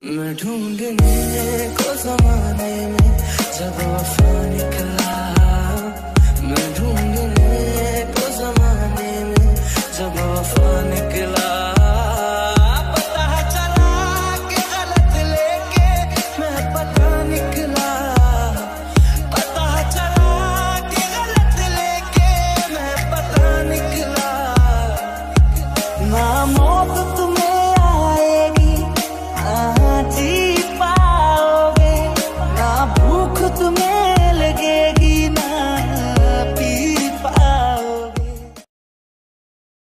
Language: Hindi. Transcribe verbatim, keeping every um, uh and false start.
मैं ढूंढने को ज़माने में जब वफा निकला